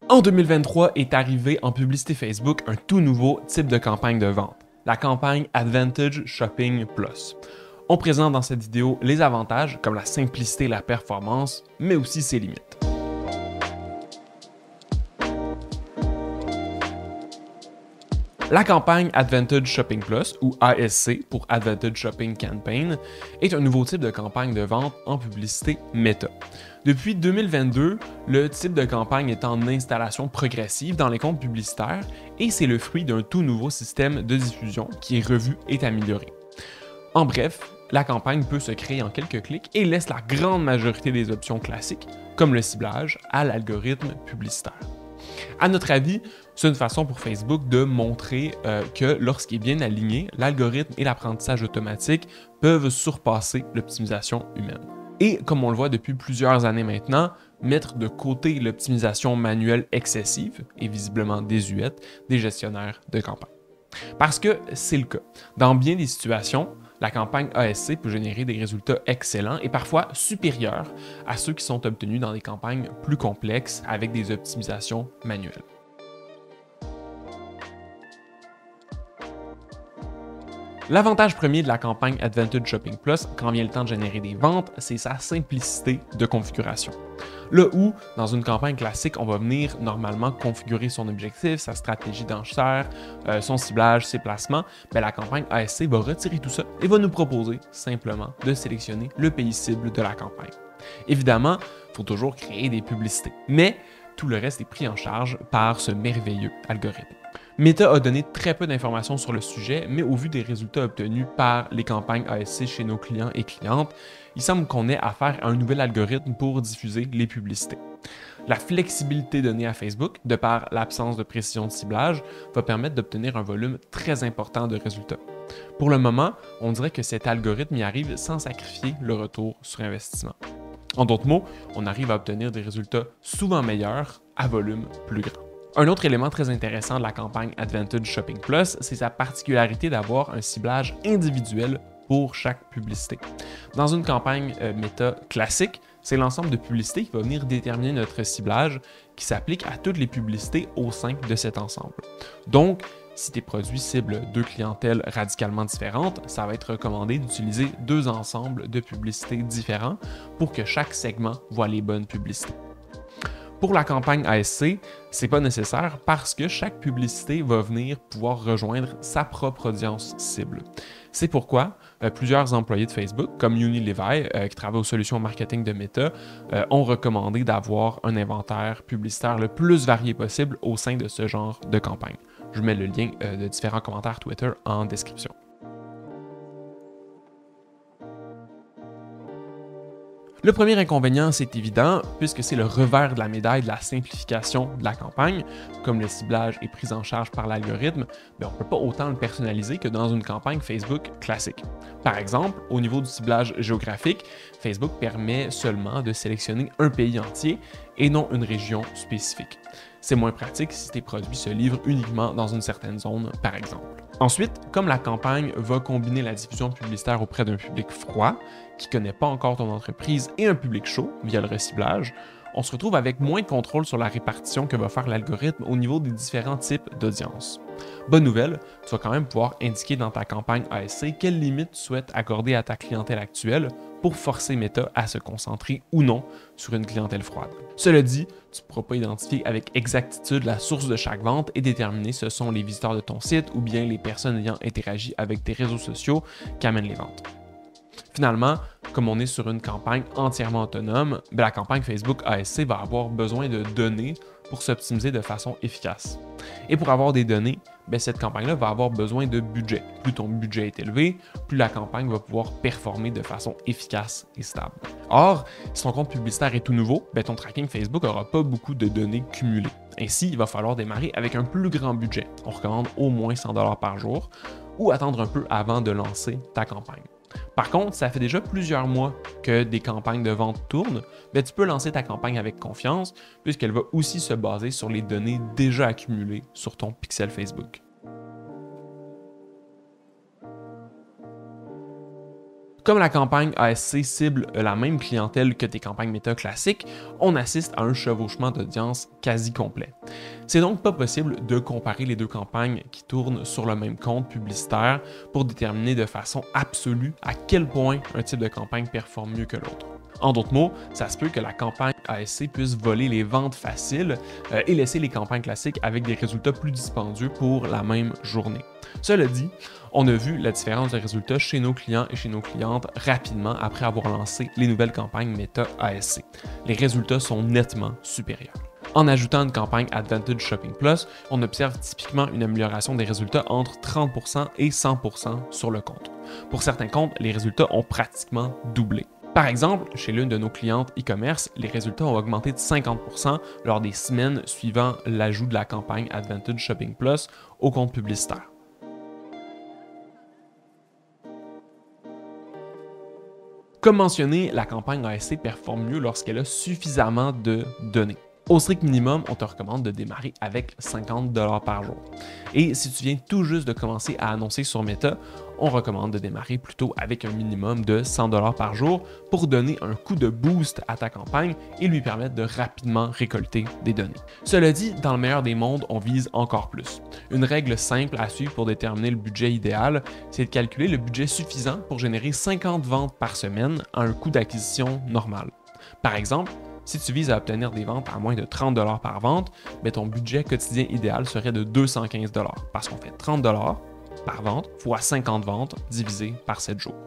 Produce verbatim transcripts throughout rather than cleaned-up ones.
En deux mille vingt-trois est arrivé en publicité Facebook un tout nouveau type de campagne de vente, la campagne Advantage Shopping Plus. On présente dans cette vidéo les avantages comme la simplicité et la performance, mais aussi ses limites. La campagne Advantage Shopping Plus, ou A S C pour Advantage Shopping Campaign, est un nouveau type de campagne de vente en publicité Meta. Depuis deux mille vingt-deux, le type de campagne est en installation progressive dans les comptes publicitaires et c'est le fruit d'un tout nouveau système de diffusion qui est revu et amélioré. En bref, la campagne peut se créer en quelques clics et laisse la grande majorité des options classiques, comme le ciblage, à l'algorithme publicitaire. À notre avis, c'est une façon pour Facebook de montrer euh, que lorsqu'il est bien aligné, l'algorithme et l'apprentissage automatique peuvent surpasser l'optimisation humaine. Et comme on le voit depuis plusieurs années maintenant, mettre de côté l'optimisation manuelle excessive et visiblement désuète des gestionnaires de campagne. Parce que c'est le cas. Dans bien des situations, la campagne A S C peut générer des résultats excellents et parfois supérieurs à ceux qui sont obtenus dans des campagnes plus complexes avec des optimisations manuelles. L'avantage premier de la campagne Advantage Shopping Plus quand vient le temps de générer des ventes, c'est sa simplicité de configuration. Là où, dans une campagne classique, on va venir normalement configurer son objectif, sa stratégie d'enchère, euh, son ciblage, ses placements, bien, la campagne A S C va retirer tout ça et va nous proposer simplement de sélectionner le pays cible de la campagne. Évidemment, il faut toujours créer des publicités, mais tout le reste est pris en charge par ce merveilleux algorithme. Meta a donné très peu d'informations sur le sujet, mais au vu des résultats obtenus par les campagnes A S C chez nos clients et clientes, il semble qu'on ait affaire à un nouvel algorithme pour diffuser les publicités. La flexibilité donnée à Facebook, de par l'absence de précision de ciblage, va permettre d'obtenir un volume très important de résultats. Pour le moment, on dirait que cet algorithme y arrive sans sacrifier le retour sur investissement. En d'autres mots, on arrive à obtenir des résultats souvent meilleurs à volume plus grand. Un autre élément très intéressant de la campagne Advantage Shopping Plus, c'est sa particularité d'avoir un ciblage individuel pour chaque publicité. Dans une campagne euh, Meta classique, c'est l'ensemble de publicités qui va venir déterminer notre ciblage qui s'applique à toutes les publicités au sein de cet ensemble. Donc, si tes produits ciblent deux clientèles radicalement différentes, ça va être recommandé d'utiliser deux ensembles de publicités différents pour que chaque segment voit les bonnes publicités. Pour la campagne A S C, c'est pas nécessaire parce que chaque publicité va venir pouvoir rejoindre sa propre audience cible. C'est pourquoi euh, plusieurs employés de Facebook, comme Unilever, euh, qui travaillent aux solutions marketing de Meta, euh, ont recommandé d'avoir un inventaire publicitaire le plus varié possible au sein de ce genre de campagne. Je mets le lien euh, de différents commentaires Twitter en description. Le premier inconvénient, c'est évident, puisque c'est le revers de la médaille de la simplification de la campagne. Comme le ciblage est pris en charge par l'algorithme, on ne peut pas autant le personnaliser que dans une campagne Facebook classique. Par exemple, au niveau du ciblage géographique, Facebook permet seulement de sélectionner un pays entier et non une région spécifique. C'est moins pratique si tes produits se livrent uniquement dans une certaine zone, par exemple. Ensuite, comme la campagne va combiner la diffusion publicitaire auprès d'un public froid, qui ne connaît pas encore ton entreprise, et un public chaud, via le reciblage, on se retrouve avec moins de contrôle sur la répartition que va faire l'algorithme au niveau des différents types d'audience. Bonne nouvelle, tu vas quand même pouvoir indiquer dans ta campagne A S C quelles limites tu souhaites accorder à ta clientèle actuelle pour forcer Meta à se concentrer ou non sur une clientèle froide. Cela dit, tu ne pourras pas identifier avec exactitude la source de chaque vente et déterminer si ce sont les visiteurs de ton site ou bien les personnes ayant interagi avec tes réseaux sociaux qui amènent les ventes. Finalement, comme on est sur une campagne entièrement autonome, la campagne Facebook A S C va avoir besoin de données pour s'optimiser de façon efficace. Et pour avoir des données, bien, cette campagne-là va avoir besoin de budget. Plus ton budget est élevé, plus la campagne va pouvoir performer de façon efficace et stable. Or, si ton compte publicitaire est tout nouveau, bien, ton tracking Facebook n'aura pas beaucoup de données cumulées. Ainsi, il va falloir démarrer avec un plus grand budget. On recommande au moins cent dollars par jour ou attendre un peu avant de lancer ta campagne. Par contre, ça fait déjà plusieurs mois que des campagnes de vente tournent, mais tu peux lancer ta campagne avec confiance puisqu'elle va aussi se baser sur les données déjà accumulées sur ton pixel Facebook. Comme la campagne A S C cible la même clientèle que tes campagnes méta classiques, on assiste à un chevauchement d'audience quasi complet. C'est donc pas possible de comparer les deux campagnes qui tournent sur le même compte publicitaire pour déterminer de façon absolue à quel point un type de campagne performe mieux que l'autre. En d'autres mots, ça se peut que la campagne A S C puisse voler les ventes faciles euh, et laisser les campagnes classiques avec des résultats plus dispendieux pour la même journée. Cela dit, on a vu la différence de résultats chez nos clients et chez nos clientes rapidement après avoir lancé les nouvelles campagnes méta A S C. Les résultats sont nettement supérieurs. En ajoutant une campagne Advantage Shopping Plus, on observe typiquement une amélioration des résultats entre trente pour cent et cent pour cent sur le compte. Pour certains comptes, les résultats ont pratiquement doublé. Par exemple, chez l'une de nos clientes e-commerce, les résultats ont augmenté de cinquante pour cent lors des semaines suivant l'ajout de la campagne Advantage Shopping Plus au compte publicitaire. Comme mentionné, la campagne A S C performe mieux lorsqu'elle a suffisamment de données. Au strict minimum, on te recommande de démarrer avec cinquante dollars par jour. Et si tu viens tout juste de commencer à annoncer sur Meta, on recommande de démarrer plutôt avec un minimum de cent dollars par jour pour donner un coup de boost à ta campagne et lui permettre de rapidement récolter des données. Cela dit, dans le meilleur des mondes, on vise encore plus. Une règle simple à suivre pour déterminer le budget idéal, c'est de calculer le budget suffisant pour générer cinquante ventes par semaine à un coût d'acquisition normal. Par exemple, si tu vises à obtenir des ventes à moins de trente dollars par vente, bien ton budget quotidien idéal serait de deux cent quinze dollars parce qu'on fait trente dollars par vente fois cinquante ventes divisé par sept jours.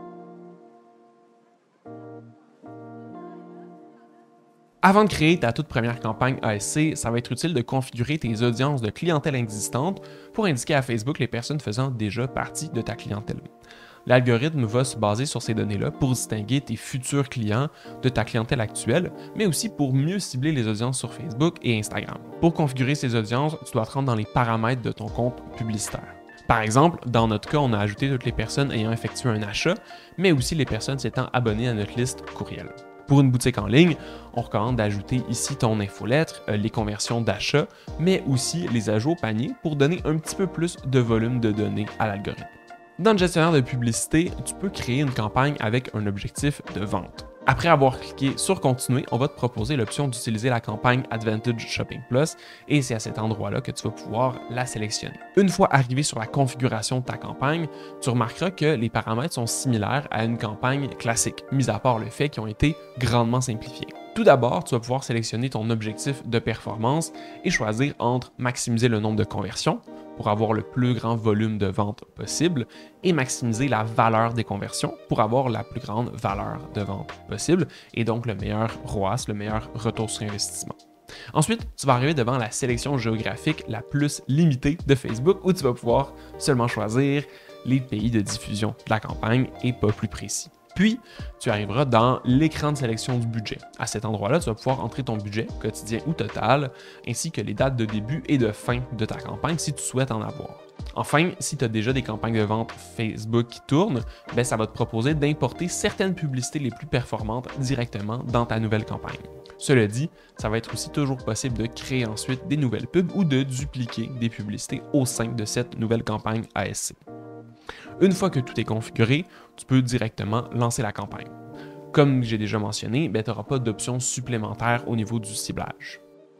Avant de créer ta toute première campagne A S C, ça va être utile de configurer tes audiences de clientèle existantes pour indiquer à Facebook les personnes faisant déjà partie de ta clientèle. L'algorithme va se baser sur ces données-là pour distinguer tes futurs clients de ta clientèle actuelle, mais aussi pour mieux cibler les audiences sur Facebook et Instagram. Pour configurer ces audiences, tu dois te rendre dans les paramètres de ton compte publicitaire. Par exemple, dans notre cas, on a ajouté toutes les personnes ayant effectué un achat, mais aussi les personnes s'étant abonnées à notre liste courriel. Pour une boutique en ligne, on recommande d'ajouter ici ton infolettre, euh, les conversions d'achat, mais aussi les ajouts au panier pour donner un petit peu plus de volume de données à l'algorithme. Dans le gestionnaire de publicité, tu peux créer une campagne avec un objectif de vente. Après avoir cliqué sur Continuer, on va te proposer l'option d'utiliser la campagne Advantage Shopping Plus et c'est à cet endroit-là que tu vas pouvoir la sélectionner. Une fois arrivé sur la configuration de ta campagne, tu remarqueras que les paramètres sont similaires à une campagne classique, mis à part le fait qu'ils ont été grandement simplifiés. Tout d'abord, tu vas pouvoir sélectionner ton objectif de performance et choisir entre maximiser le nombre de conversions pour avoir le plus grand volume de vente possible et maximiser la valeur des conversions pour avoir la plus grande valeur de vente possible et donc le meilleur R O A S, le meilleur retour sur investissement. Ensuite, tu vas arriver devant la sélection géographique la plus limitée de Facebook où tu vas pouvoir seulement choisir les pays de diffusion de la campagne et pas plus précis. Puis, tu arriveras dans l'écran de sélection du budget. À cet endroit-là, tu vas pouvoir entrer ton budget quotidien ou total, ainsi que les dates de début et de fin de ta campagne si tu souhaites en avoir. Enfin, si tu as déjà des campagnes de vente Facebook qui tournent, ben ça va te proposer d'importer certaines publicités les plus performantes directement dans ta nouvelle campagne. Cela dit, ça va être aussi toujours possible de créer ensuite des nouvelles pubs ou de dupliquer des publicités au sein de cette nouvelle campagne A S C. Une fois que tout est configuré, tu peux directement lancer la campagne. Comme j'ai déjà mentionné, ben, tu n'auras pas d'options supplémentaires au niveau du ciblage.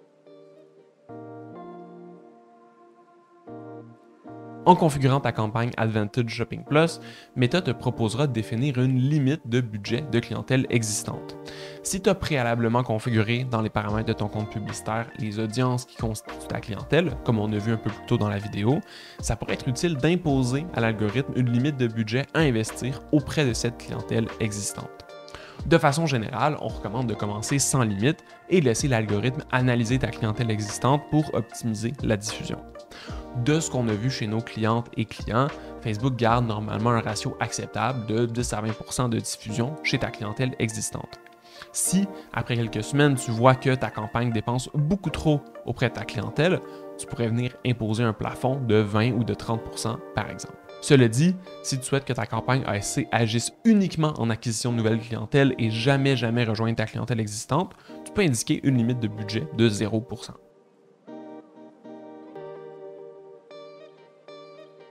En configurant ta campagne Advantage Shopping Plus, Meta te proposera de définir une limite de budget de clientèle existante. Si tu as préalablement configuré dans les paramètres de ton compte publicitaire les audiences qui constituent ta clientèle, comme on a vu un peu plus tôt dans la vidéo, ça pourrait être utile d'imposer à l'algorithme une limite de budget à investir auprès de cette clientèle existante. De façon générale, on recommande de commencer sans limite et laisser l'algorithme analyser ta clientèle existante pour optimiser la diffusion. De ce qu'on a vu chez nos clientes et clients, Facebook garde normalement un ratio acceptable de dix à vingt pour cent de diffusion chez ta clientèle existante. Si, après quelques semaines, tu vois que ta campagne dépense beaucoup trop auprès de ta clientèle, tu pourrais venir imposer un plafond de vingt ou de trente pour cent par exemple. Cela dit, si tu souhaites que ta campagne A S C agisse uniquement en acquisition de nouvelles clientèles et jamais jamais rejoindre ta clientèle existante, tu peux indiquer une limite de budget de zéro pour cent.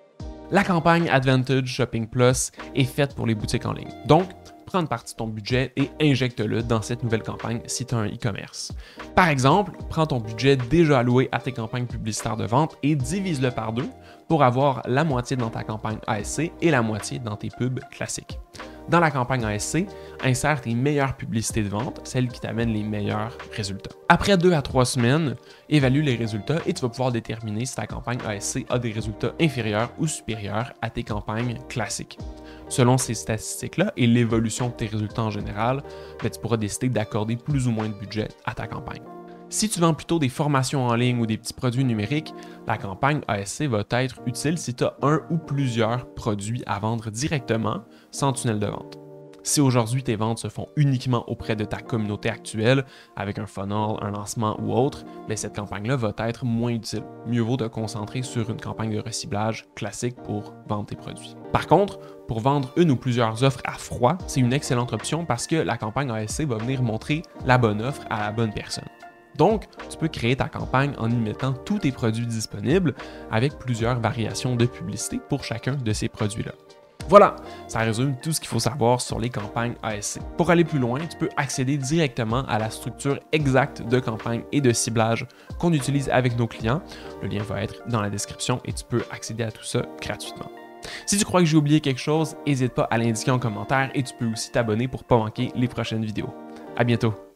La campagne Advantage Shopping Plus est faite pour les boutiques en ligne. Donc, prends une partie de ton budget et injecte-le dans cette nouvelle campagne si tu as un e-commerce. Par exemple, prends ton budget déjà alloué à tes campagnes publicitaires de vente et divise-le par deux pour avoir la moitié dans ta campagne A S C et la moitié dans tes pubs classiques. Dans la campagne A S C, insère tes meilleures publicités de vente, celles qui t'amènent les meilleurs résultats. Après deux à trois semaines, évalue les résultats et tu vas pouvoir déterminer si ta campagne A S C a des résultats inférieurs ou supérieurs à tes campagnes classiques. Selon ces statistiques-là et l'évolution de tes résultats en général, ben, tu pourras décider d'accorder plus ou moins de budget à ta campagne. Si tu vends plutôt des formations en ligne ou des petits produits numériques, la campagne A S C va être utile si tu as un ou plusieurs produits à vendre directement sans tunnel de vente. Si aujourd'hui tes ventes se font uniquement auprès de ta communauté actuelle, avec un funnel, un lancement ou autre, bien cette campagne-là va être moins utile. Mieux vaut te concentrer sur une campagne de reciblage classique pour vendre tes produits. Par contre, pour vendre une ou plusieurs offres à froid, c'est une excellente option parce que la campagne A S C va venir montrer la bonne offre à la bonne personne. Donc, tu peux créer ta campagne en y mettant tous tes produits disponibles avec plusieurs variations de publicité pour chacun de ces produits-là. Voilà, ça résume tout ce qu'il faut savoir sur les campagnes A S C. Pour aller plus loin, tu peux accéder directement à la structure exacte de campagne et de ciblage qu'on utilise avec nos clients. Le lien va être dans la description et tu peux accéder à tout ça gratuitement. Si tu crois que j'ai oublié quelque chose, n'hésite pas à l'indiquer en commentaire et tu peux aussi t'abonner pour ne pas manquer les prochaines vidéos. À bientôt!